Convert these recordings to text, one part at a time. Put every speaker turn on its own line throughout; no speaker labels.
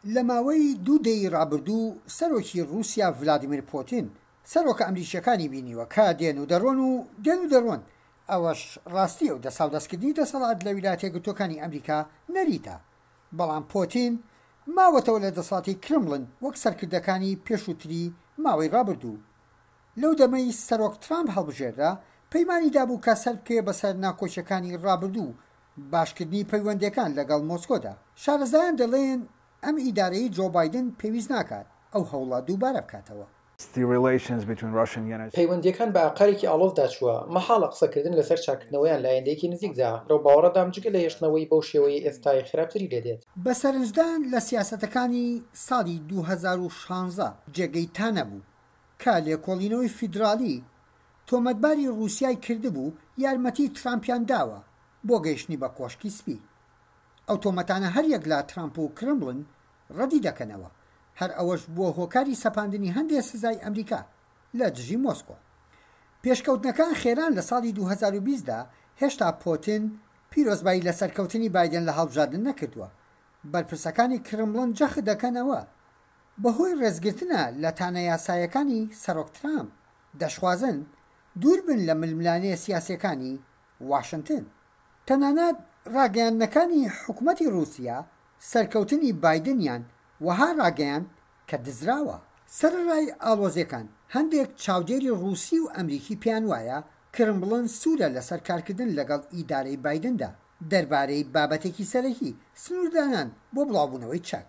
لە ماوەی 2 دەی ڕابردوو سەرۆکی رووسیا ڤلادیمیر پۆتین سەرۆکە ئەمریکیەکانی بینیوە کە دێن و دەڕۆن ئەوەش ڕاستی و دەسەڵدەستکردنی دەسەڵات لە ویلایەتە یەکگرتووەکانی ئەمریکا نەریتە، بەڵام پۆتین ماوەتەوە لە دەسەڵاتی کرملن وەک سەرکردەکانی پێشووتری ماوەی ڕابردوو. لەو دەمەی سەرۆک ترامپ هەڵبژێردا پەیمانی دابوو کە سەر بکەوێ بەسەر ناکۆچیەکانی ڕابردوو باشکردنی پەیوەندیەکان لەگەڵ مۆسکۆدا. شارەزایان دەڵێن ئەم ئیدارەی جۆ بایدن پێویست ناکات ئەو هەوڵە دووبارە بکاتەوە.
پەیوەندیەکان بە ئاقارێکی ئاڵۆزدا چووە، مەحاڵە قسەکردن لەسەر چاکردنەوەیان لە ئایندەیەکی نزیکدا ڕێو باوەڕەدام جگە لە هێشتنەوەی بەو شێوەی ئێستای خراپتری دەدێت.
بە سەرنجدان لە سیاسەتەکانی ساڵی 2016 جێگەی تا نەبوو کە لێکۆڵینەوەی فیدرالی تۆمەتباری رووسیای کردبوو یارمەتی ترامپیان داوە بۆ گەیشتنی بە کۆشکی سپی. ئەو تۆمەتانە هەریەک لە ترامپ و کرملن ڕەدی دەکەنەوە، هەر ئەوەش بووە هۆکاری سەپاندنی هەندێک سزای ئەمریکا لە دژی مۆسکۆ. پێشکەوتنەکان خێران لە ساڵی 2020دا هێشتا پۆتین پیرۆزبایی لە سەرکەوتنی بایدن لە هەڵبژاردن نەکردووە. بەرپرسەکانی کرملن جەخ دەکەنەوە بەهۆی ڕێزگرتنە لە تانە یاسایەکانی سەرۆک ترامپ دەشوازن دوور بن لە ململانەیە سیاسیەکانی واشنگتن. تەنانەت ڕاگەیاندنەکانی حکوومەتی رووسیا سەرکەوتنی بایدنیان وەها ڕاگەیان کە دزراوە. سەرڕای ئاڵۆزیەکان هەندێک چاودێری رووسی و ئەمریکی پیان وایە کرملن سوورە لەسەر کارکردن لەگەڵ ئیدارەی بایدندا دەربارەی بابەتێکی سەرەکی سنووردانان بۆ بڵاوبوونەوەی چاک.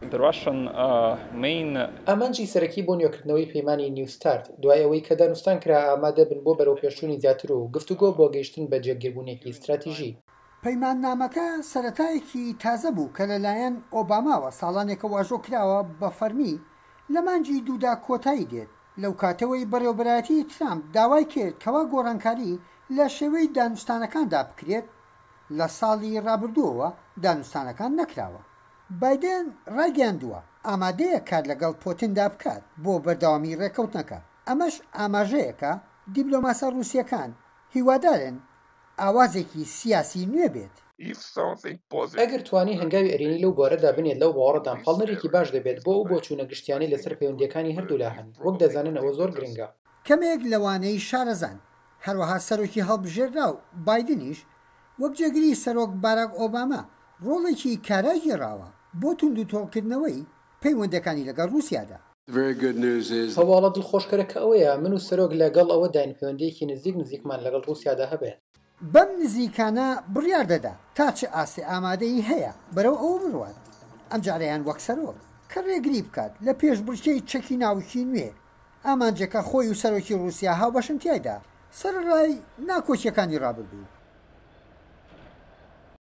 ئامانجی سەرەکی بۆ نوێکردنەوەی پەیمانی نیوستارت دوای ئەوەی کە دانوستان کرا ئامادە بن بۆ بەرەو پێشچوونی زیاتر و گفتوگۆ بۆ گەیشتن بە جێگیربوونێکی استراتیژی.
پەیماننامەکە سەرەتایەکی تازە بوو کە لەلایەن ئۆباماوە ساڵانێکە واژۆ کراوە بە فەرمی لە مانجی دوودا کۆتایی دێت. لەو کاتەوەی بەڕێوەبەرایەتی ترامپ داوای کرد کەوا گۆڕانکاری لە شێوەی دانوستانەکاندا بکرێت، لە ساڵی ڕابردووەوە دانوستانەکان نەکراوە. بایدن ڕایگەیاندووە ئامادەیە کار لەگەڵ پۆتیندا بکات بۆ بەردەوامی ڕێکەوتنەکە. ئەمەش ئاماژەیەکە دیبلۆماسە رووسیەکان هیوادارن ئاوازێکی سیاسی نوێ بێت.
ئەگەر توانی هەنگاوی ئەرێنی لەو بوارەدا بنێت لەو باوەڕەدان پاڵنەرێکی باش دەبێت بۆ ئەو بۆچوونە گشتیانی لەسەر پەیوەندیەکانی هەردوو لاهەن، وەک دەزانن ئەوە زۆر گرنگە.
کەمێک لەوانەی شارەزان هەروەها سەرۆکی هەڵبژێرا و بایدنیش وەک جێگری سەرۆک باراک ئۆباما ڕۆڵێکی کارای گێڕاوە بۆ توند و تۆڵکردنەوەی پەیوەندەکانی لەگەڵ رووسیادا.
هەواڵە دڵخۆشکەرەکە ئەوەیە من و سەرۆک لەگەڵ ئەوە داین پەیوەندیەکی نزیکمان لەگەڵ رووسیادا هەبێت.
بەم نزیکانە بڕیار دەدا تا چه ئاسی ئامادەی هەیە بەرەو ئەوە بڕوات. ئەم جارەیان وەک سەرۆک کە ڕێگری بکات لە پێش بڕچەی چەکی ناوکی نوێ ئامانجەکە خۆی و سەرۆکی رووسیا هاوبەشن تایدا سەرڕای ناکۆچیەکانی ڕابردوو.